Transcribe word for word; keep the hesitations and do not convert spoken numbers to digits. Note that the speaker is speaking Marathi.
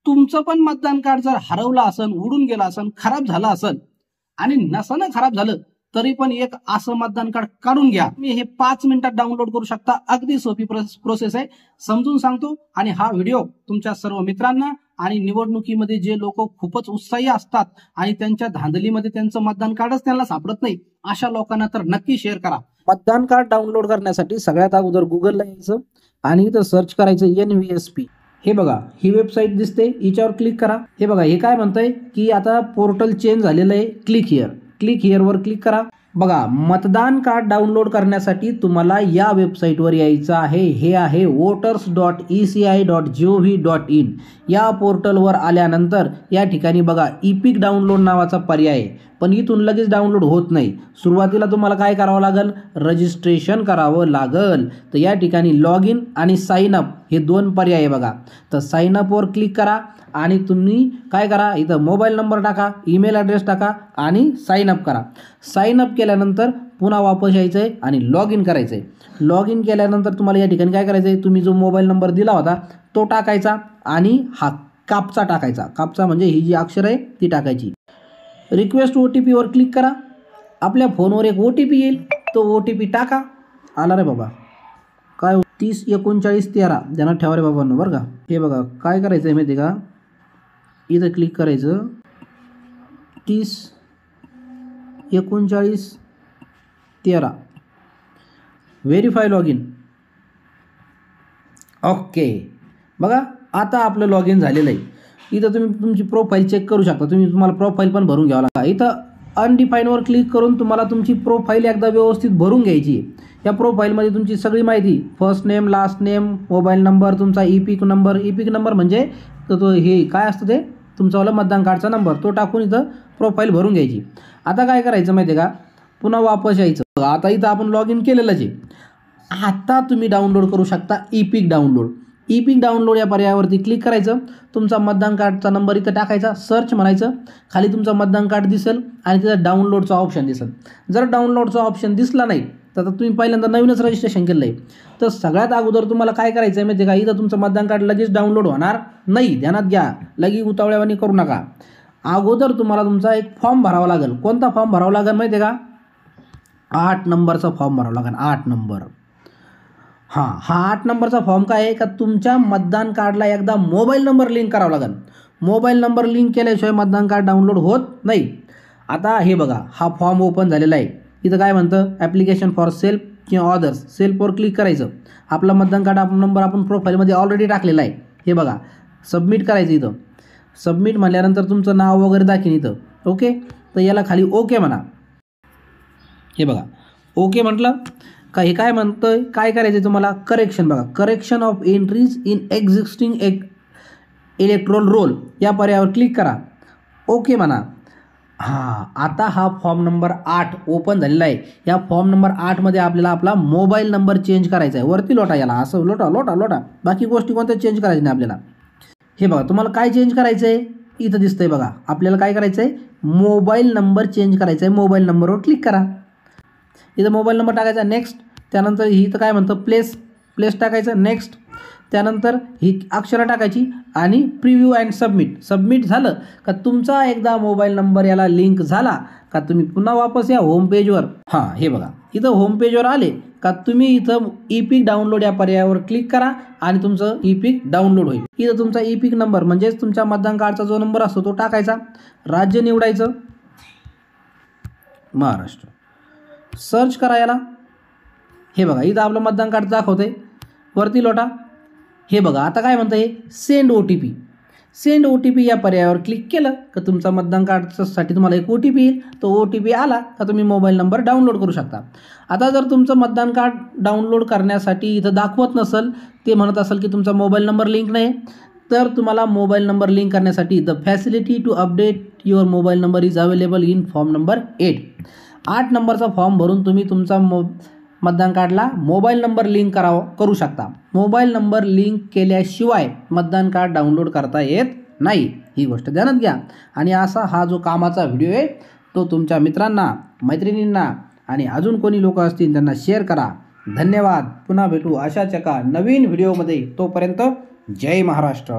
तुमचं पण मतदान कार्ड जर हरवलं असन, उडून गेलं असन, खराब झालं असन आणि नसणं खराब झालं तरी पण एक असं मतदान कार्ड काढून घ्या. मी हे पाच मिनिटात डाउनलोड करू शकता. अगदी सोपी प्रोसेस आहे, समजून सांगतो. आणि हा व्हिडिओ तुमच्या सर्व मित्रांना आणि निवडणुकीमध्ये जे लोक खूपच उत्साही असतात आणि त्यांच्या धांदलीमध्ये त्यांचं मतदान कार्डच त्यांना सापडत नाही अशा लोकांना तर नक्की शेअर करा. मतदान कार्ड डाउनलोड करण्यासाठी सगळ्यात अगोदर गुगलला यायचं आणि इथं सर्च करायचं एन व्ही एस पी. हे बघा, ही वेबसाईट दिसते, हिच्यावर क्लिक करा. हे बघा, हे काय म्हणतंय की आता पोर्टल चेंज झालेलं आहे, क्लिक हिअर. क्लिक हिअरवर क्लिक करा. बघा, मतदान कार्ड डाउनलोड करण्यासाठी तुम्हाला या वेबसाईटवर यायचं आहे. हे आहे voters dot E C I dot G O V dot in. या पोर्टलवर आल्यानंतर या ठिकाणी बघा इपिक डाउनलोड नावाचा पर्याय आहे, पण इथून लगेच डाउनलोड होत नाही. सुरुवातीला तुम्हाला काय करावं लागेल, रजिस्ट्रेशन करावं लागेल. तर या ठिकाणी लॉग इन आणि साइन अप हे दोन पर्याय आहे बघा. तर साइन अपवर क्लिक करा आणि तुम्ही काय करा, इथं मोबाईल नंबर टाका, ईमेल ॲड्रेस टाका आणि साइन अप करा. साइन अप केल्यानंतर पुन्हा वापस यायचं आहे आणि लॉग इन करायचं आहे. लॉग इन केल्यानंतर तुम्हाला या ठिकाणी काय करायचं आहे, तुम्ही जो मोबाईल नंबर दिला होता तो टाकायचा आणि हा कापचा टाकायचा. कापचा म्हणजे ही जी अक्षर आहे ती टाकायची. रिक्वेस्ट ओ टी पीवर क्लिक करा. आपल्या फोनवर एक ओ टी पी येईल, तो ओ टी पी टाका. आला रे बाबा, काय तीस एकोणचाळीस तेरा ध्यानात ठेवा रे बाबांनो बरं का. हे बघा काय करायचं आहे माहिती आहे का, इथं क्लिक करायचं, तीस एकोणचाळीस तेरा, व्हेरीफाय लॉग इन. ओके, बघा आता आपलं लॉग इन झालेलं आहे. इथं तुम्ही तुमची प्रोफाईल चेक करू शकता. तुम्ही तुम्हाला प्रोफाईल पण भरून घ्यावं लागतं. इथं अनडिफाईनवर क्लिक करून तुम्हाला तुमची प्रोफाईल एकदा व्यवस्थित भरून घ्यायची. या प्रोफाईलमध्ये तुमची सगळी माहिती, first name, last name, mobile number, तुमचा EPIC number. EPIC number म्हणजे तो हे काय असतं ते तुमचावाला मतदान कार्डचा नंबर, तो टाकून इथं प्रोफाईल भरून घ्यायची. आता काय करायचं माहिती आहे का, पुन्हा वापस यायचं. आता इथं आपण लॉग इन केलेलंच आहे. आता तुम्ही डाउनलोड करू शकता EPIC download. EPIC download या पर्यायावरती क्लिक करायचं. तुमचा मतदान कार्डचा नंबर इथं टाकायचा, सर्च म्हणायचं, खाली तुमचा मतदान कार्ड दिसेल आणि तिथं डाउनलोडचा ऑप्शन दिसेल. जर डाउनलोडचा ऑप्शन दिसला नाही तर तुम्ही पहिल्यांदा नवीनच रजिस्ट्रेशन केलं आहे. तर सगळ्यात अगोदर तुम्हाला काय करायचं आहे माहिती आहे का, इथं तुमचं मतदान कार्ड लगेच डाउनलोड होणार नाही, ध्यानात घ्या. लगेच उतावळ्यावानी करू नका. अगोदर तुम्हाला तुमचा एक फॉर्म भरावा लागेल. कोणता फॉर्म भरावा लागेल माहिती आहे का, आठ नंबरचा फॉर्म भरावा लागेल. आठ नंबर. हां, हा आठ नंबरचा फॉर्म काय आहे का, तुमच्या मतदान कार्डला एकदा मोबाईल नंबर लिंक करावा लागेल. मोबाईल नंबर लिंक केल्याशिवाय मतदान कार्ड डाउनलोड होत नाही. आता हे बघा, हा फॉर्म ओपन झालेला आहे. इथं काय म्हणतं, ॲप्लिकेशन फॉर सेल्फ किंवा अदर्स. सेल्फवर क्लिक करायचं. आपला मतदान कार्ड आपण नंबर आपण प्रोफाईलमध्ये ऑलरेडी टाकलेला आहे. हे बघा, सबमिट करायचं. इथं सबमिट म्हणल्यानंतर तुमचं नाव वगैरे दाखीन इथं. ओके, तर याला खाली ओके म्हणा. हे बघा ओके म्हटलं का, हे काय म्हणतं, काय करायचं आहे तुम्हाला, करेक्शन. बघा, correction of entries in existing एक इलेक्ट्रोल रोल या पर्यायावर क्लिक करा. ओके म्हणा. हां, आता हा फॉर्म नंबर आठ ओपन झालेला आहे. या फॉर्म नंबर आठमध्ये आपल्याला आपला मोबाईल नंबर चेंज करायचा आहे. वरती लोटा, याला असं लोटा लोटा लोटा, बाकी गोष्टी कोणत्या चेंज करायच्या नाही आपल्याला. हे बघा, तुम्हाला काय चेंज करायचं आहे इथं दिसतंय बघा. आपल्याला काय करायचं आहे, मोबाईल नंबर चेंज करायचा आहे. मोबाईल नंबरवर क्लिक करा. इथं मोबाईल नंबर टाकायचा, नेक्स्ट. त्यानंतर ही इथं काय म्हणतं, प्लेस प्लेस टाकायचं, नेक्स्ट. त्यानंतर ही अक्षरं टाकायची आणि प्रिव्ह्यू अँड सबमिट. सबमिट झालं का तुमचा एकदा मोबाईल नंबर याला लिंक झाला का तुम्ही पुन्हा वापस या होम पेजवर. हां, हे बघा, इथं होम पेजवर आले का तुम्ही इथं ई पिक डाउनलोड या पर्यायावर क्लिक करा आणि तुमचं ई पिक डाउनलोड होईल. इथं तुमचा ई पिक नंबर म्हणजेच तुमच्या मतदान कार्डचा जो नंबर असतो तो टाकायचा. राज्य निवडायचं, महाराष्ट्र. सर्च करा याला. हे बघा, इथं आपलं मतदान कार्ड दाखवतंय. वरती लोटा. हे बघा, आता काय म्हणतं, हे send O T P. Send O T P या पर्यायावर क्लिक केलं का तुमचा मतदान कार्डसाठी तुम्हाला एक ओ टी पी येईल. तो ओ टी पी आला का तुम्ही मोबाईल नंबर डाउनलोड करू शकता. आता जर तुमचं मतदान कार्ड डाउनलोड करण्यासाठी इथं दाखवत नसेल, ते म्हणत असेल की तुमचा मोबाईल नंबर लिंक नाही, तर तुम्हाला मोबाईल नंबर लिंक करण्यासाठी the facility to update your mobile number is available in form number eight. आठ नंबरचा फॉर्म भरून तुम्ही तुमचा मो मतदान कार्डला मोबाईल नंबर लिंक करावं करू शकता. मोबाईल नंबर लिंक केल्याशिवाय मतदान कार्ड डाउनलोड करता येत नाही, ही गोष्ट ध्यानात घ्या. आणि असा हा जो कामाचा व्हिडिओ आहे तो तुमच्या मित्रांना, मैत्रिणींना आणि अजून कोणी लोक असतील त्यांना शेअर करा. धन्यवाद. पुन्हा भेटू अशाच एका नवीन व्हिडिओमध्ये. तोपर्यंत जय महाराष्ट्र.